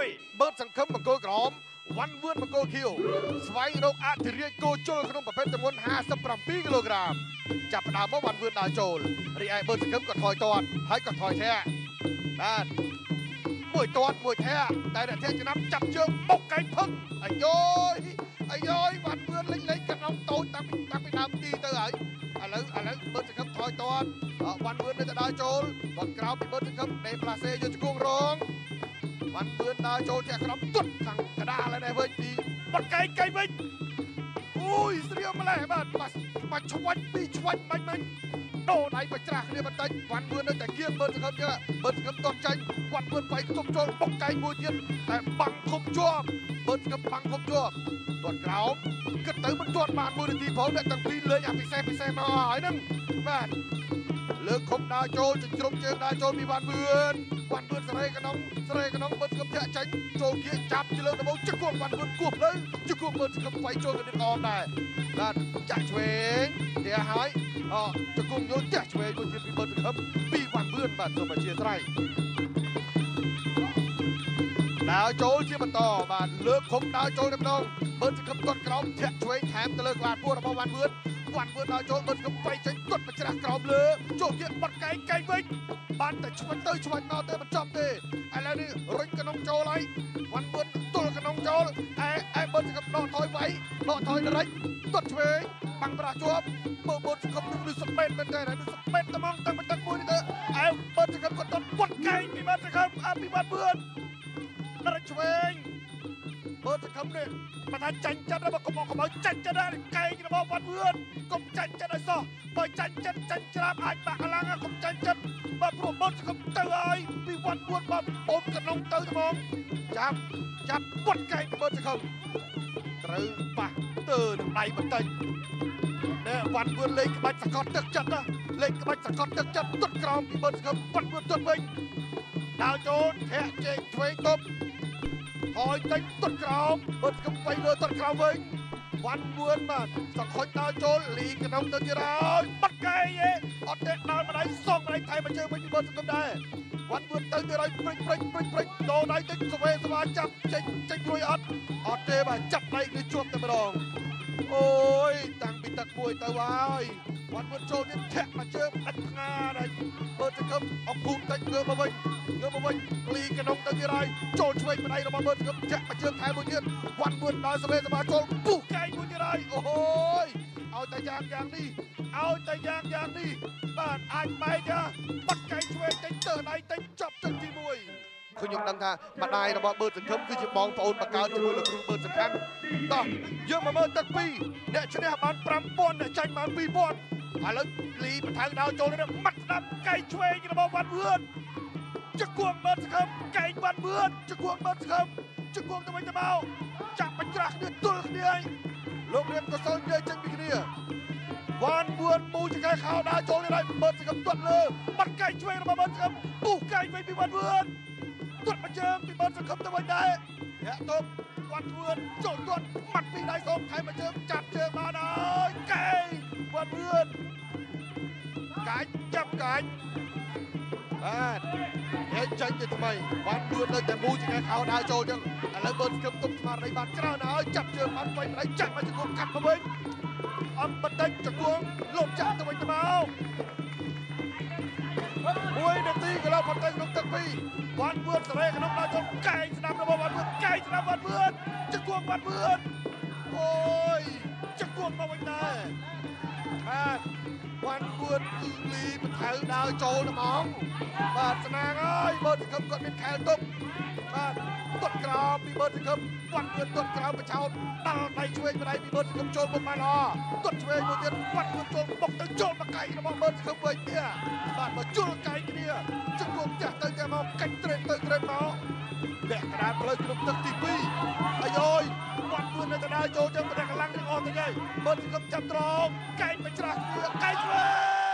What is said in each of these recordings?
1បើសង្ឃឹមបង្គោលក្រមវ៉ាន់វឿនបង្គោលខៀវស្វែងរកអធិរាជគោជលក្នុងប្រភេទទម្ងន់57គីឡូក្រាមចាប់ផ្ដើមមកវ៉ាន់វឿនដើរចូលរីឯបើសង្ឃឹមក៏ថយទាត់ហើយក៏ថយធាក់បាទមួយទាត់មួយធាក់តែអ្នកធាក់ចំណាំចាប់ជើងបុកកែងផឹកអាយយវ៉ាន់វឿនលេងកណ្ដុងតូចតាំងពីដើមទីទៅហើយឥឡូវបើសង្ឃឹមថយទាត់វ៉ាន់វឿននៅតែដើរចូលបត់ក្រោមពីបើសង្ឃឹមដេប្លាសេយកជង្គង់រងវ៉ាន់វឿនដើរចូលធាក់ក្រោមទុតខាងកដាលហើយវិញពីបត់កែងវិញអូយស្រៀមម្លេះបាទបាច់ឆ្វាច់ពីឆ្វាច់បាញ់ដូរដៃបច្រាស់គ្នាបន្តិចវ៉ាន់វឿននៅតែគៀងបើសង្ឃឹមចឹងបើសង្ឃឹមតន់ចាញ់វ៉ាន់វឿនបាយខ្ទប់ចូលបុកកែងមួយទៀតតែបាំងធំជាប់បើសង្ឃឹមបាំងធំជាប់ទាត់ក្រោមគិតទៅមិនទាត់បាន1នាទីផងអ្នកទាំងពីរលេងអាពិសេសមកហើយហ្នឹងបាទលើកខំដើរចូលចិញ្ច្រំជើងដើរចូលពីវ៉ាន់វឿនសរេកណ្ដុងបើសង្ឃឹមធាក់ចាញ់ចូលគៀចាប់ជាលើកដំបូងជង្គង់វ៉ាន់វឿនគោះភ្លៅជង្គង់បើសង្ឃឹមវាយចូលកណ្ដៀងអមដែរបាទចាក់ឆ្វេងតែហើយជង្គង់យកចាក់ឆ្វេងមួយទៀតពីបើសង្ឃឹមពីវ៉ាន់វឿនបាទសូមអធិស្ឋានដើរចូលជាបន្តបាទលើកខំដើរចូលតែម្ដងបើសង្ឃឹមទាត់ក្រោមធាក់ឆ្វេងថែមទៅលើក្បាលពោះរបស់វ៉ាន់វឿនដើរចូលបើសង្ឃឹមវាយចេញទាត់បច្រាស់ក្រោមលើចូលគៀបាត់កែងវិញបានតែឆ្វាច់ទៅឆ្វាច់មកទៅមិនចប់ទេឥឡូវនេះរុញកណ្ដុងចូលហើយវ៉ាន់វឿនទល់កណ្ដុងចូលឯបើសង្ឃឹមដកថយវាយដកថយរិចទាត់ឆ្វេងបាំងប្រាជាប់បើសង្ឃឹមនឹងស្ពេតមែនទេនឹងស្ពេតត្មងតាំងបន្ទឹកមួយនេះទៅបើសង្ឃឹមក៏ទាត់វត្តកែងពីបើសង្ឃឹមពីវ៉ាន់វឿនរិចឆ្វេងបើសង្ឃឹមនេះបើថាចាញ់ចិត្តរបស់កុំឲ្យចាញ់ចិត្តដែរកែងរបស់វ៉ាន់វឿនកុំចាញ់ចិត្តឲ្យសោះបើចាញ់ចិត្តចាញ់ច្រាបអាចបាក់កម្លាំងកុំចាញ់ចិត្តបើព្រោះបើសង្ឃឹមទៅហើយពីវ៉ាន់វឿនបាទអូនកណ្ដុងទៅត្មងចាប់វត្តកែងបើសង្ឃឹមត្រូវប៉ះទៅនឹងដៃបន្តិចវ៉ាន់វឿនលេងក្បាច់សកត់ទឹកចិត្តលេងក្បាច់សកត់ទឹកចិត្តទុតក្រោមពីបើសង្ឃឹមវ៉ាន់វឿនទុតវិញដើរចូលធាក់ជែកឆ្វេងទប់ហើយតិចទុតក្រោមបើសង្ឃឹមវាយលើទុតក្រោមវិញវ៉ាន់វឿនបាទសង្ខុចដើរចូលលីកណ្ដុងទៅទៀតហើយបាត់កែងអត់ទេដើរម្ដាយសងម្ដាយថៃមកជើងវិញពីបើសង្ឃឹមដែរវ៉ាន់វឿនទៅទៀតហើយព្រិចដោដៃទៅស្វេស្វាចាប់ចេញព្រួយអត់ទេបាទចាប់ដៃគឺជាប់តែម្ដងអូយតាំងពីទឹកមួយទៅហើយវ៉ាន់វឿនចូលទៀតធាក់មកជើងដាច់ផ្ងាដែរបើសង្ឃឹមអពុះតិចងើបមកវិញលីកណ្ដុងទៅទៀតហើយចូលឆ្វេងម្ដាយរបស់បើសង្ឃឹមធាក់មកជើងថែមមួយទៀតវ៉ាន់វឿនដល់ស្វេស្វាចូលពុះកែងមួយទៀតហើយអូយឲ្យតែយ៉ាងនេះបាទអាចបែកបាត់កែងឆ្វេងតិចទៅដៃតិចចប់ទឹកទី1គឺខ្ញុំដឹងថាម្ដាយរបស់បើសង្ឃឹមគឺជាបងប្អូនបង្កើតជាមួយលោកគ្រូបើសំខាន់តោះយើងមកមើលទឹក2អ្នកឈ្នះបាន 5000 អ្នកចាញ់បាន 2000ឥឡូវលីបន្ថៅដើរចូលនេះមាត់ស្ដាប់កែងឆ្វេងរបស់វ៉ាន់វឿនជង្គង់បើសង្ឃឹមកែងវ៉ាន់វឿនជង្គង់បើសង្ឃឹមជង្គង់ទៅវិញទៅមកចាក់បញ្ច្រាស់គ្នាទល់គ្នាហើយលោករៀបក៏សូវនិយាយចេញពីគ្នាវ៉ាន់វឿនមូចកែខោដើរចូលនេះហើយបើសង្ឃឹមទាត់លើបាត់កែងឆ្វេងរបស់បើសង្ឃឹមពុះកែងវិញពីវ៉ាន់វឿនទាត់មកជើងពីបើសង្ឃឹមទៅវិញដែរធាក់ទប់វ៉ាន់វឿនចូលទាត់ម៉ាត់ពីដៃសូមថែមមកជើងចាប់ជើងបានហើយកែងវ៉ាន់វឿនកាច់ចាប់កាច់បាទហើយចាញ់ទៅថ្មីវ៉ាន់វឿននៅតែមូចកែខោដើរចូលចឹងឥឡូវបើសង្ឃឹមទុំស្មារតីបានច្រើនហើយចាប់ជើងបានវិញម្ដាយចាក់មកជង្គង់កាត់មកវិញអត់បន្តិចជង្គង់លោតចាក់ទៅវិញទៅមក1នាទីកន្លងផុតទៅក្នុងទឹក2វ៉ាន់វឿនសរេកណ្ដុងដើរចូលកែងស្ដាប់របស់វ៉ាន់វឿនកែងស្ដាប់វ៉ាន់វឿនជង្គង់វ៉ាន់វឿនអូយជង្គង់មកវិញដែរបាទវ៉ាន់វឿនគឺលីបន្ថៅដើរចូលត្មងបាទស្នាងហើយបើសង្ឃឹមគាត់មានខែលទប់បាទទាត់ក្រោមពីបើសង្ឃឹមវ៉ាន់វឿនទាត់ក្រោមបឆោតដល់ដៃឆ្វេងម្ដាយពីបើសង្ឃឹមចូលមុខបានល្អទាត់ឆ្វេងមួយទៀតវ៉ាន់វឿនចូលបុកទៅចូលមកកែងរបស់បើសង្ឃឹមវិញទៀតបាទមកជុលកែងគ្នាជង្គង់ចាស់ទៅតែមកកាច់ត្រេតទៅត្រេតមកពាក់កណ្ដាលផ្លូវក្នុងទឹកទី2អាយយវ៉ាន់វឿននៅតែដើរចូលចឹងតែកម្លាំងទាំងអស់ទៅហើយបើសង្ឃឹមចាប់ត្រង់កែងបញ្ច្រាស់គ្នាកែងឆ្វេ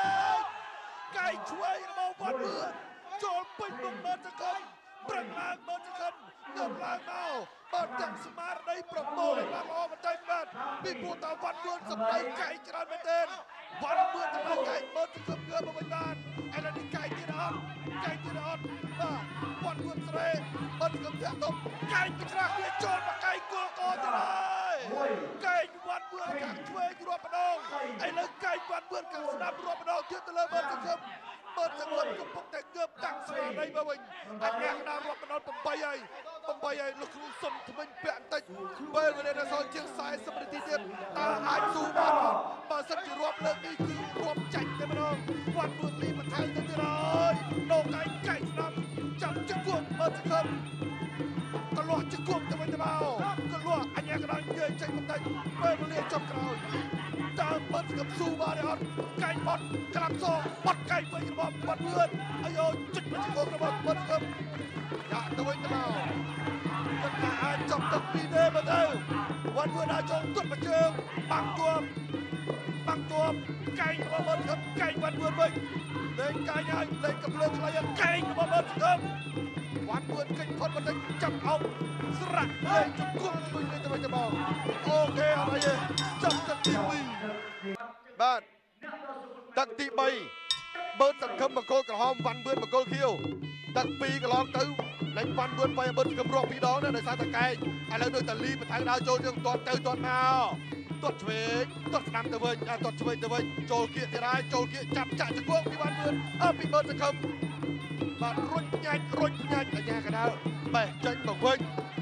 ងរបស់វ៉ាន់វឿនចូលពេញមុខបើសង្ឃឹមប្រឹងឡើងបើសង្ឃឹមងើបឡើងមកបើបើទាំងស្មារតីប្រមូលឲ្យបានល្អបន្តិចបាទពីព្រោះតាវ៉ាន់វឿនសម្ដីកែច្រើនមែនទែនវ៉ាន់វឿនសម្ដីកែមើលទៅគប់គើមកវិញបានឥឡូវនេះកែទៀតអត់បាទវ៉ាន់វឿនស្រេបើទៅគប់តាក់តុបកែពីច្រាស់វាចូលមកកែគល់កទៀតហើយកែវ៉ាន់វឿនខាងឆ្វេងរាប់ម្ដងឥឡូវកែវ៉ាន់វឿនខាងស្ដាំរាប់ម្ដងទៀតទៅលើមើលទៅគប់បើទៅគប់កំពុងតែគប់តាំងស្មារតីមកវិញអញ្ញាកណ្ដាលរាប់ម្ដង8ហើយលោកគ្រូសុំថ្មិញពាក់បន្តិចពេលវេលាដល់សល់ជាង40នាទីទៀតតើអាចស៊ូបានអត់បើសិនជារាប់លើកនេះគឺរាប់ចាច់តែម្ដងវ៉ាន់វឿនលីបន្ថែមទៅទៀតហើយដោកែស្ដាំចាប់ជង្គង់មើលទៅគប់កលាស់ជង្គង់ទៅវិញទៅមកកលាស់អញ្ញាកណ្ដាលនិយាយចេញបន្តិចពេលវេលាចុងក្រោយតើបើស្គប់ស៊ូបានអត់កែបត់ក្រាំសបត់កែវិញរបស់វ៉ាន់វឿនអាយជិតមកជង្គង់របស់បើស្គប់ដាក់ទៅវិញទៅមកគាត់ថាអាចចប់ទឹកពីរទេមើលទៅវ៉ាន់វឿនអាចចង់ទត់មួយជើងបាំងទួមកែងរបស់មើលស្គប់កែងវ៉ាន់វឿនវិញលេងកែងហើយលេងកំភ្លើងខ្លីកែងរបស់មើលស្គប់វ៉ាន់វឿនកិច្ចផុតបន្តិចចាប់អោបស្រាក់លេងជង្គង់វិញទៅវិញទៅមកអូខេអត់អីទេចាប់ទឹកទី2បាទទឹកទី3បើសង្ឃឹមបកគោក្រហមវ៉ាន់វឿនបកគោខៀវទឹក2កន្លងទៅលេងវ៉ាន់វឿនបើសង្ឃឹមរក2ដងណាដោយសារតែកែងឥឡូវដូចតាលីបន្ថែមដើរចូលយើងទាត់ទៅទាត់មកទាត់ឆ្វេងទាត់ស្ដាំទៅវិញទាត់ឆ្វេងទៅវិញចូលគៀកទៀតហើយចូលគៀកចាប់ចាក់ជង្គង់ពីវ៉ាន់វឿនពីបើសង្ឃឹមបាទរុញញ៉ាច់អាញាកណ្ដាលបេះចេញមកវិញ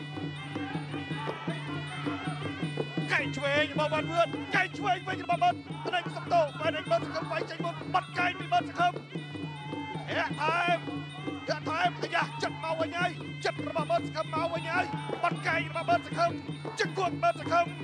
កែងឆ្វេងរបស់វ៉ាន់វឿនកែងឆ្វេងវិញរបស់បើស្ដេចសំតោបើស្ដេចបើសង្ឃឹមវាយចេញមុនបាត់កែងពីបើសង្ឃឹមថែមអាយ៉ាចិត្តមកវិញហើយចិត្តរបស់បើសង្ឃឹមមកវិញហើយបាត់កែងរបស់បើសង្ឃឹមជង្គង់បើសង្ឃឹម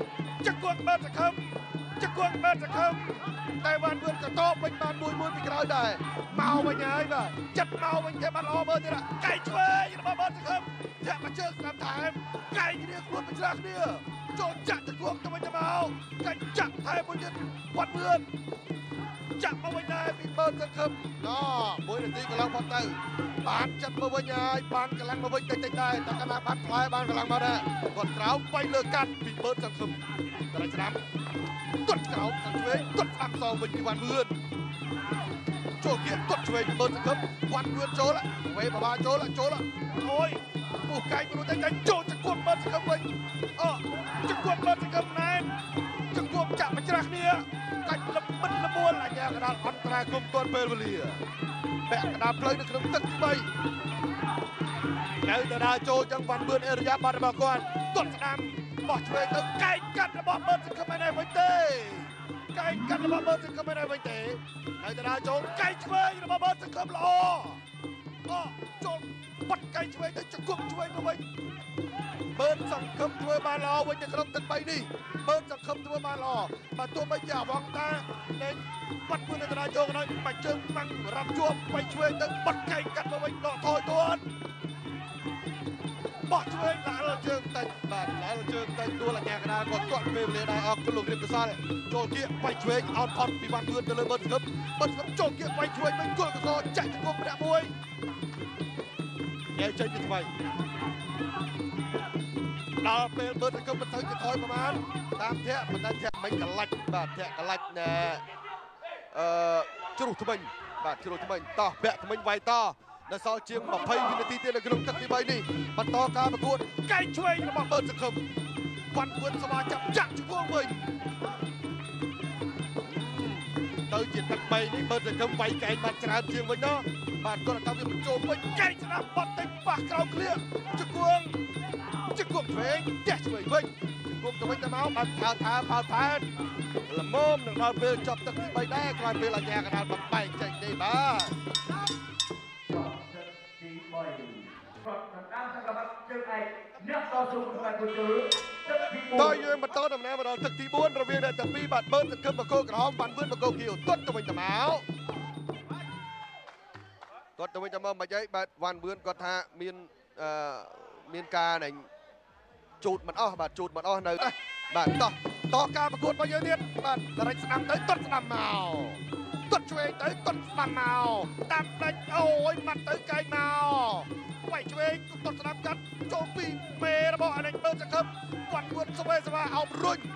តែវ៉ាន់វឿនក៏តបវិញបានមួយពីក្រោយដែរមកវិញហើយបាទចិត្តមកវិញគេបានល្អមើលទៀតកែងឆ្វេងរបស់បើសង្ឃឹមធាក់មកជើងស្ដាំថែមកែងគ្នាខ្លួនបញ្ច្រាស់គ្នាចូលចាក់ជង្គង់ទៅវិញទៅមកកែងចាក់ថែមមួយទៀតវ៉ាន់វឿនចាក់មកវិញដែរពីបើសង្ឃឹម1នាទីកន្លងមកទៅបានចិត្តមកវិញហើយបានកម្លាំងមកវិញតិចដែរតែកណ្ដាលបាត់ផ្លែបានកម្លាំងមកដែរគាត់ក្រោមវាយលើកាត់ពីបើសង្ឃឹមតែច្រាំទាត់ក្រោមខាងឆ្វេងទាត់ស្ដាំសងវិញពីវ៉ាន់វឿនចូលគៀកទាត់ឆ្វេងពីបើសង្ឃឹមវ៉ាន់វឿនចូលវេបបាចូលអូយពុះកែងព្រោះតែចូលជង្គង់បើសង្ឃឹមវិញជង្គង់បើសង្ឃឹមណែនជង្គង់ចាក់បញ្ច្រាស់គ្នាកាច់ល្បិតល្មួលអាញាកណ្ដាលអន្តរាគមទាន់ពេលវេលាពាក់កណ្ដាលផ្លូវនៅក្នុងទឹកទី3នៅតែដើរចូលចឹងវ៉ាន់វឿនអេរយ៉ាបាត់របស់គាត់ទាត់ស្ដាំបោះឆ្វេងទៅកែងកាត់របស់បើសង្ឃឹមឯនេះវិញទេនៅតែដើរចូលកែងឆ្វេងរបស់បើសង្ឃឹមល្អចូលបាត់កែងឆ្វេងទៅជង្គង់ឆ្វេងទៅវិញបើសង្ឃឹមធ្វើបានល្អវិញនៅក្នុងទឹក3នេះបើសង្ឃឹមធ្វើបានល្អបើទោះបីជាអវងតាលេងបាត់មួយនៅតាចូលដល់បាច់ជើងបាំងរ៉ាប់ជាប់បៃឆ្វេងទៅបាត់កែងកាត់មកវិញដកថយគាត់បោះឆ្វេងឡើងជើងតិចបាទឡើងជើងតិចដួលអាញាកណ្ដាលគាត់ទាត់ពេលវេលាដែរអរគុណលោករៀបកសលចូលគៀកបៃឆ្វេងអត់ផុតពីវ៉ាន់វឿនទៅលើបើសង្ឃឹមចូលគៀកបៃឆ្វេងវិញគល់កកចាក់ជង្គង់ម្នាក់មួយចេញទៅថ្មីដល់ពេលបើសង្ឃឹមមិនទៅថយប្រហែលតាមធាក់មិនដឹងធាក់មិញកលាច់បាទធាក់កលាច់ណែជ្រុះថ្មិញបាទជ្រុះថ្មិញតោះពាក់ថ្មិញវាយតនៅសល់ជាង20វិនាទីទៀតនៅក្នុងទឹកទី3នេះបន្តការប្រកួតកែងឆ្វេងរបស់បើសង្ឃឹមវ៉ាន់វឿនស្វាចាប់ចាក់ជង្គង់វិញទៅជាទឹក3នេះបើសង្ឃឹមវាយកែងបានច្រើនជាងវិញណោះបាទគាត់ថាវាបញ្ចូលវិញកែងស្ដាប់បត់ទៅប៉ះក្រោមឃ្លៀកជង្គង់ឆ្វេងទះឆ្វេងវិញជង្គង់ទៅវិញទៅមកបានផើថែល្មមនឹងដល់ពេលចប់ទឹកទី3ដែរក្រោយពេលអាញាកណ្ដាលបំបែកចេញទេបាទតើយើងបន្តដំណើរមកដល់ទឹកទី4រវាងអ្នកទាំងពីរបាទបើសង្ឃឹមបកគោក្រហមវ៉ាន់វឿនបកគោខៀវទាត់ទៅវិញទៅមកមិនអីបាទវ៉ាន់វឿនគាត់ថាមានការណែជូតមិនអស់បាទជូតមិនអស់នៅបាទតការប្រកួតរបស់យើងទៀតបាទដរិចស្ដាំទៅទាត់ស្ដាំមកទាត់ឆ្វេងទៅទាត់ស្ដាំមកតាមដាច់អូយម៉ាត់ទៅកែងមកវាយឆ្វេងទាត់ស្ដាំកាត់ចូលពីមេរបស់អានេះការអោបរុញ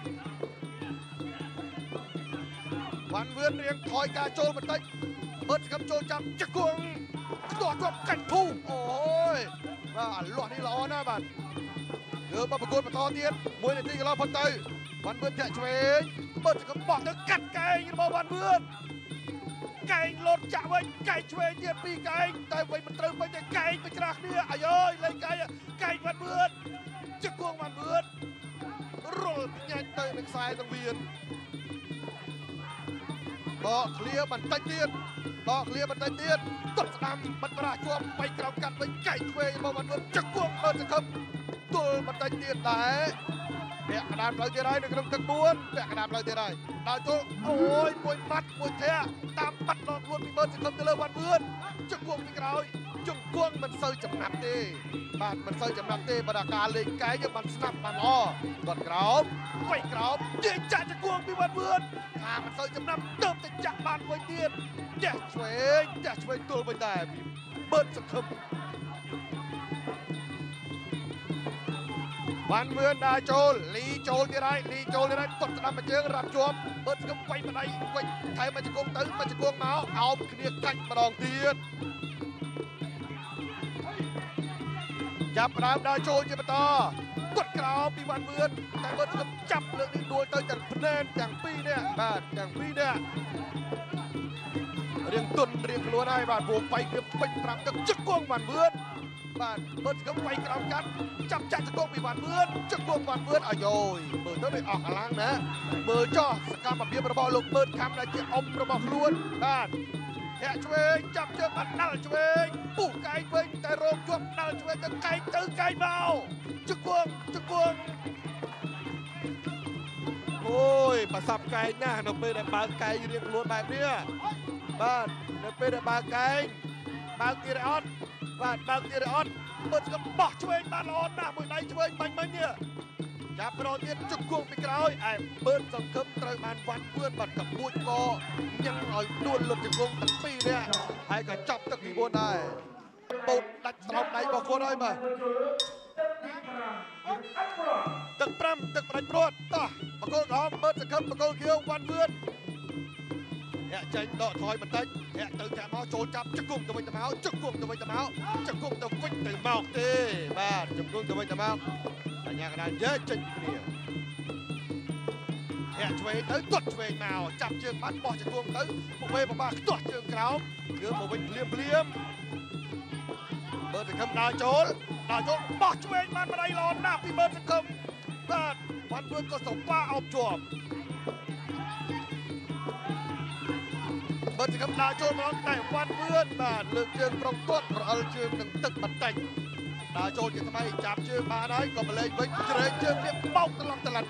វ៉ាន់វឿនរៀងថយការចូលបន្តិចមើលសកម្មចូលចាប់ជង្គង់ស្ទាត់ជាប់កាច់ភូអូយបាទអាលាស់នេះល្អណាស់បាទលើមកប្រកួតបន្តទៀត1នាទីកន្លងផុតទៅវ៉ាន់វឿនធាក់ឆ្វេងមើលសកម្មបោះទៅកាត់កែងរបស់វ៉ាន់វឿនកែងលោតចាក់វិញកែងឆ្វេងទៀតពីរកែងតែវិញមិនត្រូវវិញតែកែងទៅច្រាស់គ្នាអាយអើយលេងកែងវ៉ាន់វឿនជង្គង់វ៉ាន់វឿនរុលញ៉ាច់ទៅនឹងខ្សែសង្វៀនបកឃ្លៀបន្តិចទៀតទាត់ស្ដាំបិទប្រាជាប់បៃក្រោមកាត់វិញកែងឆ្វេងរបស់វ៉ាន់វឿនជង្គង់មើលសង្ឃឹមទល់បន្តិចទៀតដែរពាក់កណ្ដាលផ្លូវទៀតហើយនៅក្នុងទឹក4ពាក់កណ្ដាលផ្លូវទៀតហើយដល់ចូលអូយមួយបាត់មួយធាក់តាមបាត់ដល់ខ្លួនពីមើលសង្ឃឹមទៅលើវ៉ាន់វឿនជង្គង់ពីក្រោយជង្គង់មិនសូវចំណាប់ទេបាទមិនសូវចំណាប់ទេបើដល់ការលេងកែងបានស្នាប់បានល្អគាត់ក្រោមបៃក្រោមទាញចាក់ជង្គង់ពីវ៉ាន់វឿនថាមិនសូវចំណាប់ទៅតែចាក់បានមួយទៀតចាក់ឆ្វេងទល់វិញដែរមើលសង្ឃឹមវ៉ាន់វឿនដើរចូលលីចូលទៀតហើយទាត់ស្ដាំមួយជើងរ៉ាប់ជាប់មើលស្គមវាយម្ដាយវិញថែមមកជង្គង់ទៅមកជង្គង់មកអោបគ្នាកាច់ម្ដងទៀតចាប់ផ្ដើមដើរចូលជាបន្តគាត់ក្រោមពីវ៉ាន់វឿនតែមើលស្គមចាប់លើកនេះដួលទៅទាំងភ្នែនទាំងពីរនេះបាទទាំងពីរនេះរៀងទុនរៀងខ្លួនហើយបាទវងបៃគ្រាបពេញ5ទឹកជង្គង់វ៉ាន់វឿនបាទមើលស្គមវាយក្រោមកាត់ចាប់ចាក់ជង្គង់ពីវ៉ាន់វឿនជង្គង់វ៉ាន់វឿនអាយយមើលទៅដូចអស់កម្លាំងណាមើលចោះសកម្មភាពរបស់លោកមើលខំដែលជាអ៊ំរបស់ខ្លួនបាទធាក់ឆ្វេងចាប់ជើងបាត់ដាល់ឆ្វេងពុះកែងវិញតែរោគជាប់ដាល់ឆ្វេងទៅកែងមកជង្គង់អូយប្រសាប់កែងណាស់នៅពេលដែលបើកកែងរៀងខ្លួនបែបនេះបាទនៅពេលដែលបើកកែងបើកទៀតអត់បាទបើកទៀតអត់មើលស្គមបោះឆ្វេងបានល្អណាស់មួយដៃឆ្វេងបាញ់មិញនេះចាប់ប្រទៀតជង្គង់ពីក្រោយឯមើលសង្ឃឹមត្រូវបានវ៉ាន់វឿនបាត់កពួចកញ៉ាំឲ្យដួលលុតជង្គង់ទាំងពីរនេះហើយក៏ចាប់ទឹកទី4ដែរបូតដាច់ស្រោមដៃរបស់គាត់ហើយបាទទឹក5ទឹកប្រាច់ព្រួតតោះបកគោក្រហមមើលសង្ឃឹមបកគោខៀវវ៉ាន់វឿនធាក់ចេញដកថយបន្តិចធាក់ទៅធាក់មកចូលចាប់ជង្គង់ទៅវិញទៅមកជង្គង់ទៅវិញទៅមកទេបាទជង្គង់ទៅវិញទៅមកតែញ៉ាកណ្ដាលនិយាយចេញពីគ្នាធាក់ឆ្វេងទៅទាត់ឆ្វេងមកចាប់ជើងបាត់បោះជង្គង់ទៅពួកវេបបាខ្ទាស់ជើងក្រោមគឺមកវិញភ្លាមមើលសង្ឃឹមដើរចូលបោះឆ្វេងបានម្ដាយល្អណាស់ពីមើលសង្ឃឹមបាទវ៉ាន់វឿនក៏សម្បាអោបជាប់បើសង្ឃឹមដើរចូលមកតែវ៉ាន់វឿនបាទលើកជើងប្រុងទាត់រអិលជើងនឹងទឹកបន្តិចដើរចូលជាថ្មីចាប់ជើងបានហើយក៏បលែងវិញជ្រែកជើងវាបោកត្រឡប់ត្រឡិត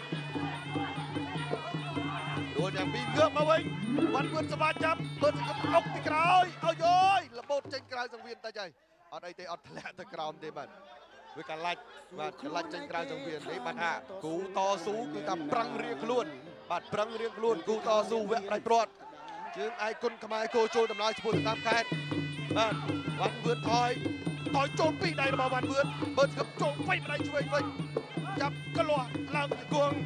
ដួលទាំងពីងើបមកវិញវ៉ាន់វឿនសម្បាចាប់បើសង្ឃឹមអុកពីក្រោយអើយលបោតចេញក្រៅសង្វៀនតិចហើយអត់អីទេអត់ធ្លាក់ទៅក្រោមទេបាទវាកាឡាច់បាទកាឡាច់ចេញក្រៅសង្វៀននេះបាទថាគូតស៊ូគឺថាប្រឹងរៀងខ្លួនបាទប្រឹងរៀងខ្លួនគូតស៊ូវគ្គប្រាច់ព្រាត់ជើងឯគុណខ្មែរគោចូលដំណើរឈ្មោះទៅតាមខេត្តបាទវ៉ាន់វឿនថយចូលពីដៃរបស់វ៉ាន់វឿនបើស្គប់ចូលវៃម្ដាយឆ្វេងវិញចាប់កលាស់ឡើងជង្គង់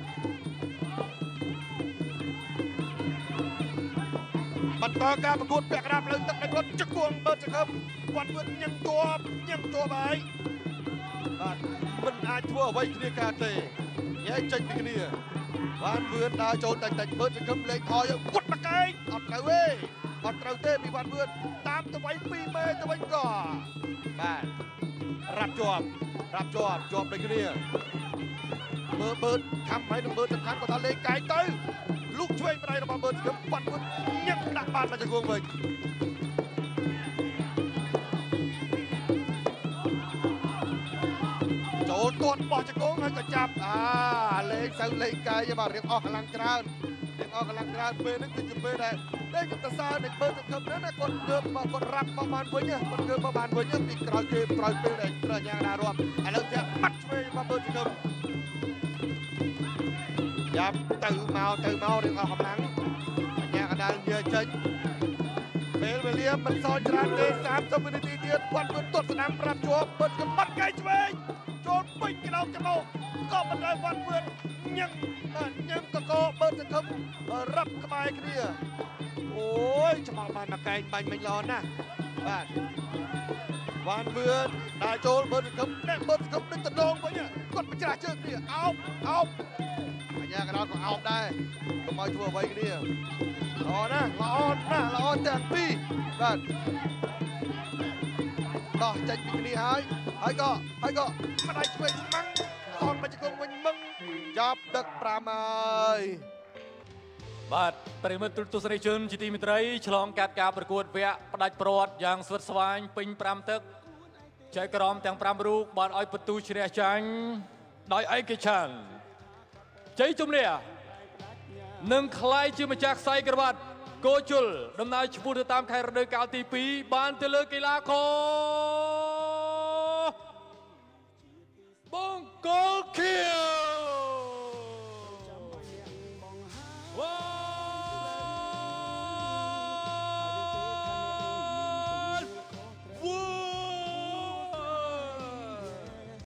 បន្តការប្រកួតពាក់កណ្ដាលផ្លូវទឹកនៃគាត់ជង្គង់បើសង្ឃឹមវ៉ាន់វឿនញ៉ាំជាប់ហើយបាទមិនអាចធ្វើអ្វីគ្នាការទេញ៉ែចេញពីគ្នាវ៉ាន់វឿនដើរចូលតិចមើលសង្ឃឹមលេងថយវត្តមកកែងអត់ត្រូវទេពីវ៉ាន់វឿនតាមទៅវៃ2មេទៅវិញក៏បាទរ៉ាប់ជាប់ដូចគ្នាមើលបើខំហើយនឹងមើលសំខាន់គាត់ថាលេងកែងទៅលូកឆ្វេងម្ដាយរបស់មើលសង្ឃឹមវ៉ាន់វឿនញឹកដាក់បានមកជង្គង់វិញចូលទាត់បោះជង្គង់ហើយក៏ចាប់លេងលេងកែងបាទរៀងអស់កម្លាំងច្រើនពេលនេះគឺជាពេលដែលខ្ញុំទៅសើនឹងមើលសង្ឃឹមណាគាត់ងើបមកគាត់រ៉ាប់មកបានវិញពីក្រោយពេលដែលត្រូវញ៉ាំណារាប់ឥឡូវចាក់បាត់ឆ្វេងមកមើលសង្ឃឹមចាប់ទៅមករៀងអស់កម្លាំងញ៉ាំកណ្ដាលញើចេញពេលវេលាមិនសល់ច្រើនទេ30វិនាទីទៀតគាត់ទាត់ស្ដាំប្រាប់ជាប់មើលសង្ឃឹមបាត់កែងឆ្វេងចូលពេញក្តោបច្បោកក៏មិនដល់វ៉ាន់វឿនញ៉ាំញ៉ាំកកបើសង្ឃឹមរឹបក្បែរគ្នាអូយច្បល់បានមកកែងបាញ់មិញល្អណាស់បាទវ៉ាន់វឿនដើរចូលបើសង្ឃឹមអ្នកបើសង្ឃឹមនឹងតំណងវិញគាត់បញ្ច្រាស់ជើងគ្នាអោបអាញាកណ្ដោក៏អោបដែរកុំឲ្យធ្វើអ្វីគ្នាល្អណាស់ល្អទាំងពីរបាទដោះចេញពីគ្នាហើយក៏មិនឲ្យឆ្វេងស្មាំងអនមកជង្គង់វិញមឹងចាប់ដឹក5ហើយបាទប្រិមិត្តទស្សនិកជនជាទីមេត្រីឆ្លងកាត់ការប្រកួតវគ្គផ្ដាច់ព្រាត់យ៉ាងស្វិតស្វាញពេញ5ទឹកចៅក្រមទាំង5រូបបានឲ្យបន្ទូជ្រះចាញ់ដោយឯកច្ឆន្ទជ័យជំនះនឹងក្លាយជាម្ចាស់ខ្សែក្រវ៉ាត់គោជុលដំណើរឆ្ពោះទៅតាមខែរដូវកាលទី2បានទៅលើកីឡាករបង្គោលខៀវ